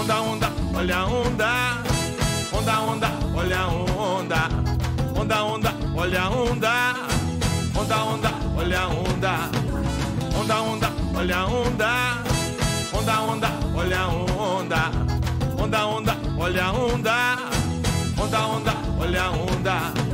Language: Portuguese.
Onda, onda, olha a onda. Onda, onda, olha a onda. Onda, onda, olha a onda. Onda, onda, olha a onda. Onda, onda, olha a onda. Onda, onda, olha a onda. Onda, onda, olha a onda. Onda, onda, olha a onda.